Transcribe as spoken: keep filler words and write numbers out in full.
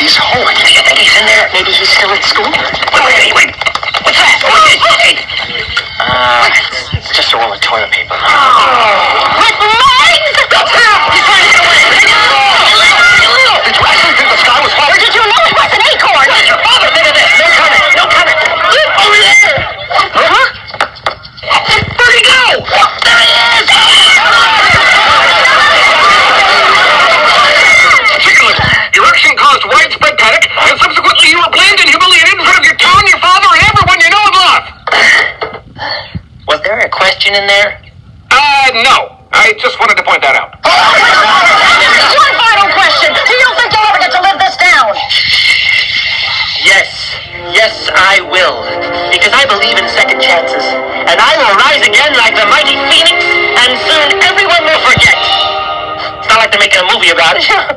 he's home. You think he's in there? Maybe he's still at school. Wait, wait, wait. What's that? Oh, hey, hey. Uh, it's just a roll of toilet paper. Oh. With mine? That's him! He's trying to get away. Hey, little! Did you actually think the sky was falling? Did you know it was an acorn? Where's your father? Think of this. No comment. No comment. Over there! Huh? Where'd he go? There he is! Erection caused widespread panic, and subsequently you were blamed and humiliated in front of your town, your father, and everyone you know and love. Was there a question in there? Uh, no. I just wanted to point that out. One final question. Do you think you'll ever get to live this down? Yes. Yes, I will. Because I believe in second chances. And I will rise again like the mighty phoenix, and soon everyone will forget. It's not like they're making a movie about it.